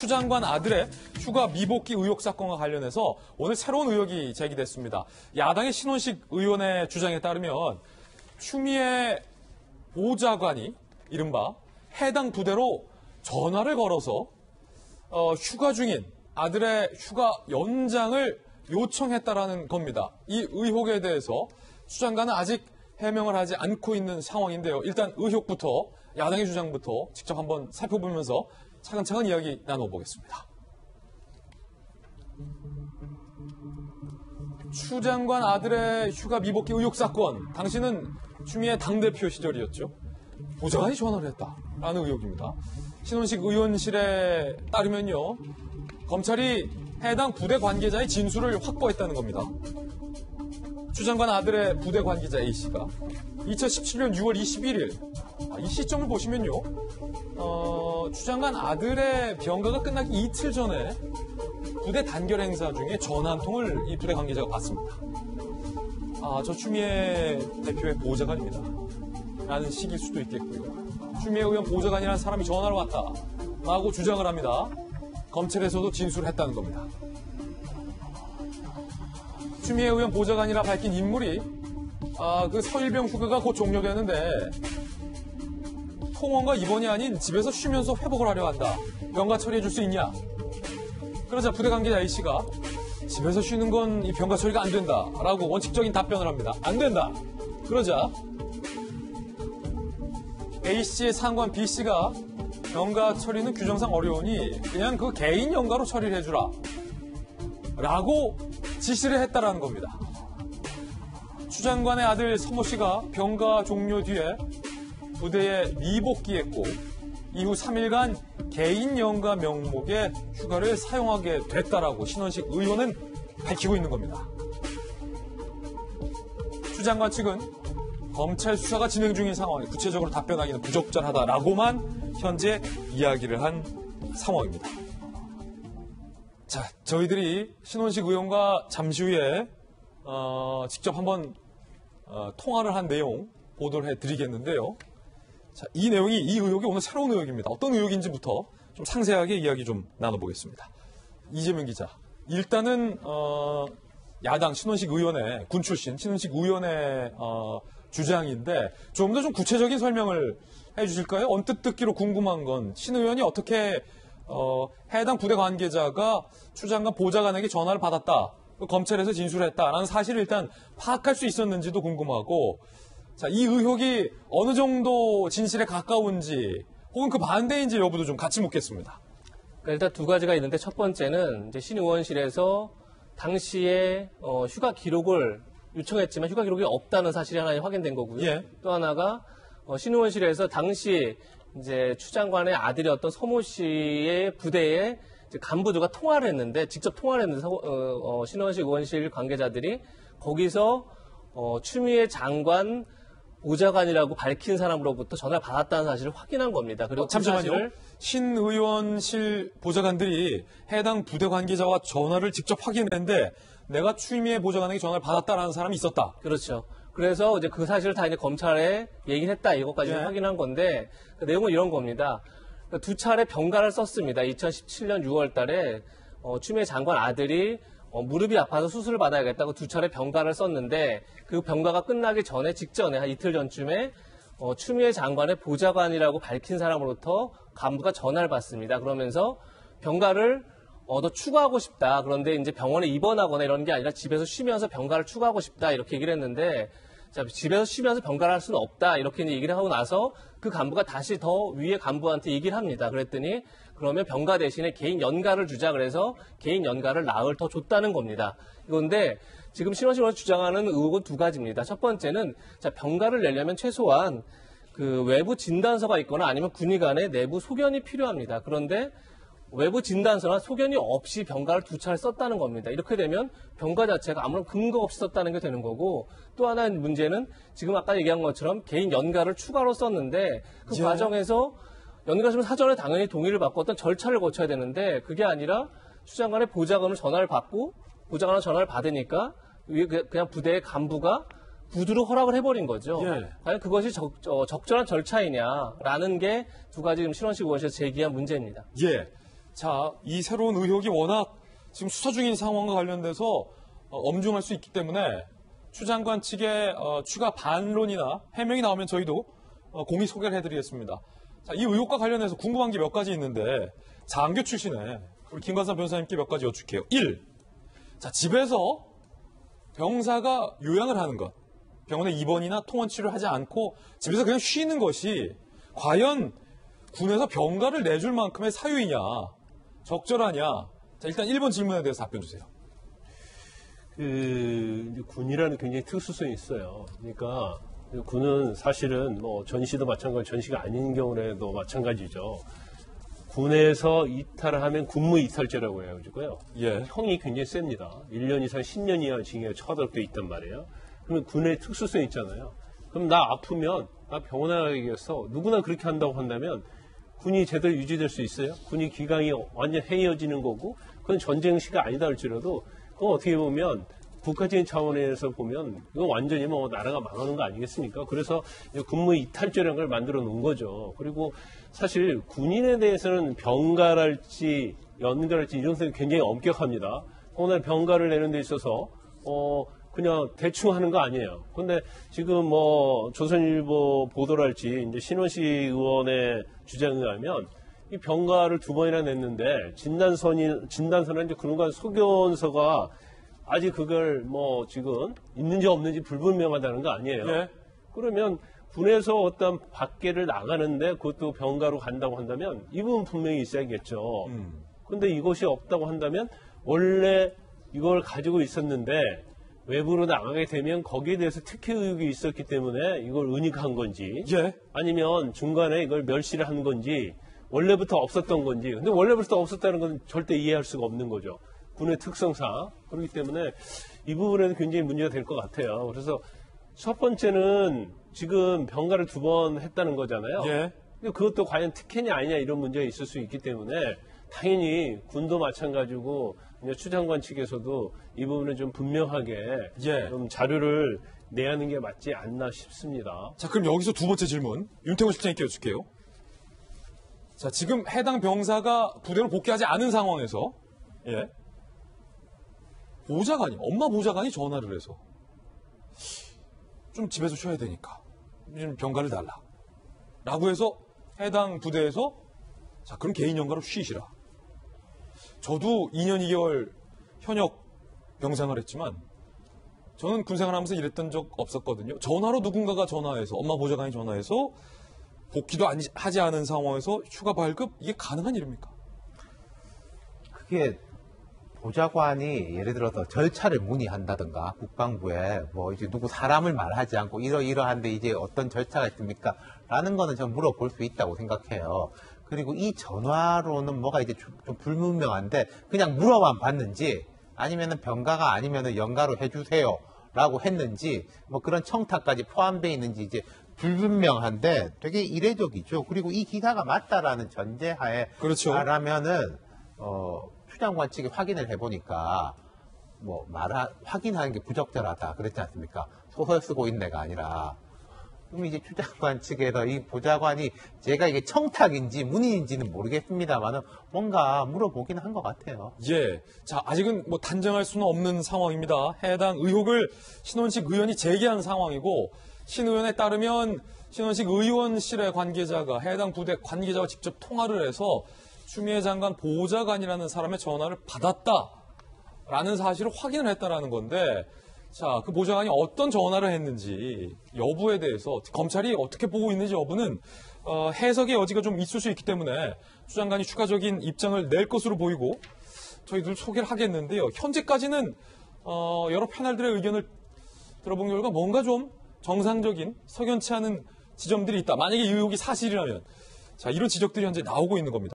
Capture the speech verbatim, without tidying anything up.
추 장관 아들의 휴가 미복귀 의혹 사건과 관련해서 오늘 새로운 의혹이 제기됐습니다. 야당의 신원식 의원의 주장에 따르면 추미애 보좌관이 이른바 해당 부대로 전화를 걸어서 어, 휴가 중인 아들의 휴가 연장을 요청했다라는 겁니다. 이 의혹에 대해서 추 장관은 아직 해명을 하지 않고 있는 상황인데요. 일단 의혹부터 야당의 주장부터 직접 한번 살펴보면서 차근차근 이야기 나눠보겠습니다. 추 장관 아들의 휴가 미복귀 의혹 사건, 당시는 추미애 당대표 시절이었죠. 보좌관이 전화를 했다라는 의혹입니다. 신원식 의원실에 따르면요, 검찰이 해당 부대 관계자의 진술을 확보했다는 겁니다. 추 장관 아들의 부대 관계자 A씨가 이천십칠 년 유월 이십일일, 아, 이 시점을 보시면요, 어, 추 장관 아들의 병가가 끝나기 이틀 전에 부대 단결 행사 중에 전화 한 통을 이 부대 관계자가 받습니다. 아, 저 추미애 대표의 보좌관입니다 라는 식일 수도 있겠고요. 추미애 의원 보좌관이라는 사람이 전화를 왔다 라고 주장을 합니다. 검찰에서도 진술을 했다는 겁니다. 추미애 의원 보좌관이라 밝힌 인물이 아, 그 서일병 휴가가 곧 종료되는데 통원과 입원이 아닌 집에서 쉬면서 회복을 하려 한다. 병가 처리해 줄 수 있냐? 그러자 부대 관계자 A씨가 집에서 쉬는 건 이 병가 처리가 안 된다 라고 원칙적인 답변을 합니다. 안 된다. 그러자 A씨의 상관 B씨가 병가 처리는 규정상 어려우니 그냥 그 개인 연가로 처리를 해주라 라고 지시를 했다라는 겁니다. 추 장관의 아들 서모 씨가 병가 종료 뒤에 부대에 미복귀했고 이후 삼 일간 개인 연가 명목의 휴가를 사용하게 됐다라고 신원식 의원은 밝히고 있는 겁니다. 추 장관 측은 검찰 수사가 진행 중인 상황에 구체적으로 답변하기는 부적절하다라고만 현재 이야기를 한 상황입니다. 자, 저희들이 신원식 의원과 잠시 후에 어, 직접 한번 어, 통화를 한 내용 보도를 해드리겠는데요. 자, 이 내용이, 이 의혹이 오늘 새로운 의혹입니다. 어떤 의혹인지부터 좀 상세하게 이야기 좀 나눠보겠습니다. 이재명 기자, 일단은 어, 야당 신원식 의원의, 군 출신 신원식 의원의 어, 주장인데 좀 더 좀 구체적인 설명을 해주실까요? 언뜻 듣기로 궁금한 건 신 의원이 어떻게 어, 해당 부대 관계자가 추 장관 보좌관에게 전화를 받았다, 검찰에서 진술했다라는 사실을 일단 파악할 수 있었는지도 궁금하고, 자, 이 의혹이 어느 정도 진실에 가까운지 혹은 그 반대인지 여부도 좀 같이 묻겠습니다. 그러니까 일단 두 가지가 있는데 첫 번째는 이제 신 의원실에서 당시에 어, 휴가 기록을 요청했지만 휴가 기록이 없다는 사실이 하나 확인된 거고요. 예. 또 하나가 어, 신 의원실에서 당시 이제 추 장관의 아들이었던 서모 씨의 부대에 이제 간부들과 통화를 했는데, 직접 통화를 했는데 서, 어, 어, 신 의원실 의원실 관계자들이 거기서 어, 추미애 장관 보좌관이라고 밝힌 사람으로부터 전화를 받았다는 사실을 확인한 겁니다. 그리고 어, 잠시만요. 그 사실을 신 의원실 보좌관들이 해당 부대 관계자와 전화를 직접 확인했는데 내가 추미애 보좌관에게 전화를 받았다라는 사람이 있었다. 그렇죠. 그래서 이제 그 사실을 다 이제 검찰에 얘기를 했다, 이것까지 예. 확인한 건데, 그 내용은 이런 겁니다. 두 차례 병가를 썼습니다. 이천십칠 년 유월 달에 어, 추미애 장관 아들이 어, 무릎이 아파서 수술을 받아야겠다고 두 차례 병가를 썼는데, 그 병가가 끝나기 전에, 직전에 한 이틀 전쯤에 어, 추미애 장관의 보좌관이라고 밝힌 사람으로부터 간부가 전화를 받습니다. 그러면서 병가를 어, 더 추가하고 싶다. 그런데 이제 병원에 입원하거나 이런 게 아니라 집에서 쉬면서 병가를 추가하고 싶다, 이렇게 얘기를 했는데, 자, 집에서 쉬면서 병가를 할 수는 없다, 이렇게 이제 얘기를 하고 나서 그 간부가 다시 더 위에 간부한테 얘기를 합니다. 그랬더니 그러면 병가 대신에 개인 연가를 주자, 그래서 개인 연가를 나흘 더 줬다는 겁니다. 그런데 지금 신원식 의원이 주장하는 의혹은 두 가지입니다. 첫 번째는, 자, 병가를 내려면 최소한 그 외부 진단서가 있거나 아니면 군의 간의 내부 소견이 필요합니다. 그런데 외부 진단서나 소견이 없이 병가를 두 차례 썼다는 겁니다. 이렇게 되면 병가 자체가 아무런 근거 없이 썼다는 게 되는 거고, 또 하나의 문제는 지금 아까 얘기한 것처럼 개인 연가를 추가로 썼는데 그 예. 과정에서 연가시면 사전에 당연히 동의를 받고 어떤 절차를 거쳐야 되는데, 그게 아니라 추 장관의 보좌관을 전화를 받고 보좌관을 전화를 받으니까 그냥 부대의 간부가 구두로 허락을 해버린 거죠. 예. 과연 그것이 적, 어, 적절한 절차이냐라는 게 두 가지 지금 신원식 의원실에서 제기한 문제입니다. 예. 자, 이 새로운 의혹이 워낙 지금 수사 중인 상황과 관련돼서 어, 엄중할 수 있기 때문에 추 장관 측의 어, 추가 반론이나 해명이 나오면 저희도 어, 공히 소개를 해드리겠습니다. 자, 이 의혹과 관련해서 궁금한 게 몇 가지 있는데 장교 출신의 우리 김관삼 변호사님께 몇 가지 여쭙게요. 일. 자, 집에서 병사가 요양을 하는 것, 병원에 입원이나 통원 치료를 하지 않고 집에서 그냥 쉬는 것이 과연 군에서 병가를 내줄 만큼의 사유이냐, 적절하냐. 자, 일단 일 번 질문에 대해서 답변 주세요. 그 이제 군이라는 굉장히 특수성이 있어요. 그러니까 군은 사실은 뭐 전시도 마찬가지, 전시가 아닌 경우에도 마찬가지죠. 군에서 이탈을 하면 군무 이탈죄라고 해가지고요. 예. 형이 굉장히 셉니다. 일 년 이상 십 년 이하 징역에 처하도록 돼 있단 말이에요. 그러면 군의 특수성이 있잖아요. 그럼 나 아프면 나 병원에 가야겠어. 누구나 그렇게 한다고 한다면 군이 제대로 유지될 수 있어요? 군이 기강이 완전 해이어지는 거고, 그건 전쟁 시가 아니다 할지라도, 그건 어떻게 보면 국가적인 차원에서 보면 이건 완전히 뭐 나라가 망하는 거 아니겠습니까? 그래서 군무 이탈죄라는 걸 만들어 놓은 거죠. 그리고 사실 군인에 대해서는 병가랄지 연가랄지 이런 것들이 굉장히 엄격합니다. 오늘 병가를 내는 데 있어서 어 그냥 대충 하는 거 아니에요. 근데 지금 뭐 조선일보 보도랄지 이제 신원식 의원의 주장에 의하면 이 병가를 두 번이나 냈는데 진단선이 진단선은 이제 그런가 소견서가 아직 그걸 뭐 지금 있는지 없는지 불분명하다는 거 아니에요. 네. 그러면 군에서 어떤 밖에를 나가는데 그것도 병가로 간다고 한다면 이 부분 분명히 있어야겠죠. 음. 근데 이것이 없다고 한다면 원래 이걸 가지고 있었는데 외부로 나가게 되면 거기에 대해서 특혜 의혹이 있었기 때문에 이걸 은닉한 건지 예. 아니면 중간에 이걸 멸시를 한 건지 원래부터 없었던 건지. 근데 원래부터 없었다는 건 절대 이해할 수가 없는 거죠. 군의 특성상. 그렇기 때문에 이 부분에는 굉장히 문제가 될 것 같아요. 그래서 첫 번째는 지금 병가를 두 번 했다는 거잖아요. 예. 근데 그것도 과연 특혜냐 아니냐 이런 문제가 있을 수 있기 때문에 당연히 군도 마찬가지고 추 장관 측에서도 이 부분은 좀 분명하게 예. 좀 자료를 내야 하는 게 맞지 않나 싶습니다. 자, 그럼 여기서 두 번째 질문. 윤태곤 실장님께 여쭐게요. 자, 지금 해당 병사가 부대로 복귀하지 않은 상황에서, 예. 보좌관이, 엄마 보좌관이 전화를 해서, 좀 집에서 쉬어야 되니까, 좀 병가를 달라. 라고 해서 해당 부대에서, 자, 그럼 개인 연가로 쉬시라. 저도 이 년 이 개월 현역 병생활 했지만, 저는 군생활 하면서 일했던 적 없었거든요. 전화로 누군가가 전화해서, 엄마 보좌관이 전화해서, 복귀도 아니, 하지 않은 상황에서 휴가 발급? 이게 가능한 일입니까? 그게 보좌관이 예를 들어서 절차를 문의한다든가 국방부에 뭐 이제 누구 사람을 말하지 않고 이러이러한데 이제 어떤 절차가 있습니까? 라는 거는 전 물어볼 수 있다고 생각해요. 그리고 이 전화로는 뭐가 이제 좀 불분명한데 그냥 물어만 봤는지 아니면은 병가가 아니면은 연가로 해주세요 라고 했는지 뭐 그런 청탁까지 포함되어 있는지 이제 불분명한데 되게 이례적이죠. 그리고 이 기사가 맞다라는 전제하에 그렇죠. 말하면은 어, 추 장관 측이 확인을 해보니까 뭐 말하 확인하는 게 부적절하다 그랬지 않습니까? 소설 쓰고 있네가 아니라 그럼 이제 추 장관 측에서 이 보좌관이 제가 이게 청탁인지 문의인지는 모르겠습니다만은 뭔가 물어보긴 한 것 같아요. 예. 자, 아직은 뭐 단정할 수는 없는 상황입니다. 해당 의혹을 신원식 의원이 제기한 상황이고, 신 의원에 따르면 신원식 의원실의 관계자가 해당 부대 관계자와 직접 통화를 해서 추미애 장관 보좌관이라는 사람의 전화를 받았다라는 사실을 확인을 했다라는 건데, 자, 그 보좌관이 어떤 전화를 했는지 여부에 대해서 검찰이 어떻게 보고 있는지 여부는 어, 해석의 여지가 좀 있을 수 있기 때문에 추 장관이 추가적인 입장을 낼 것으로 보이고 저희들 소개를 하겠는데요. 현재까지는 어, 여러 패널들의 의견을 들어본 결과 뭔가 좀 정상적인 석연치 않은 지점들이 있다. 만약에 이 의혹이 사실이라면 자, 이런 지적들이 현재 나오고 있는 겁니다.